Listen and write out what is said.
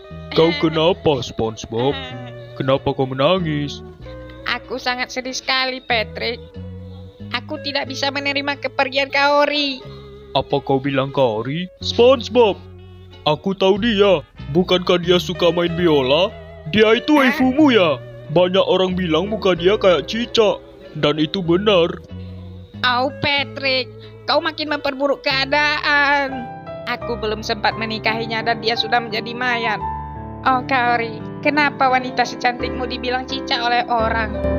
Kau kenapa, SpongeBob? Kenapa kau menangis? Aku sangat sedih sekali, Patrick. Aku tidak bisa menerima kepergian Kaori. Apa kau bilang Kaori? SpongeBob! Aku tahu dia. Bukankah dia suka main biola? Dia itu waifumu ya? Banyak orang bilang muka dia kayak cicak. Dan itu benar. Oh, Patrick, kau makin memperburuk keadaan. Aku belum sempat menikahinya dan dia sudah menjadi mayat. Oh, Kaori, kenapa wanita secantikmu dibilang cicak oleh orang?